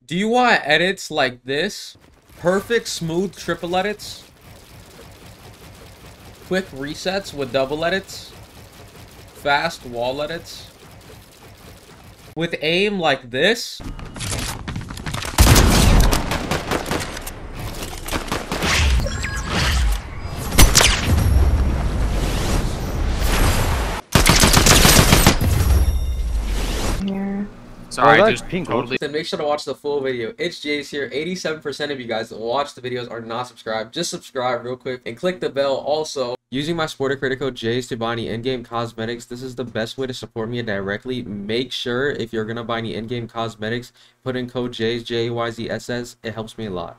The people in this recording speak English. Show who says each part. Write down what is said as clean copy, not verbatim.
Speaker 1: Do you want edits like this? Perfect smooth triple edits? Quick resets with double edits? Fast wall edits? With aim like this?
Speaker 2: Sorry,
Speaker 3: Oh,
Speaker 2: just
Speaker 3: pink.
Speaker 2: totally.
Speaker 1: Then make sure to watch the full video. It's Jace here. 87% of you guys that watch the videos are not subscribed. Just subscribe real quick and click the bell. Also, using my supporter credit code Jace to buy any in-game cosmetics, this is the best way to support me directly. Make sure if you're gonna buy any in-game cosmetics, put in code Jace, JAYZSS. It helps me a lot.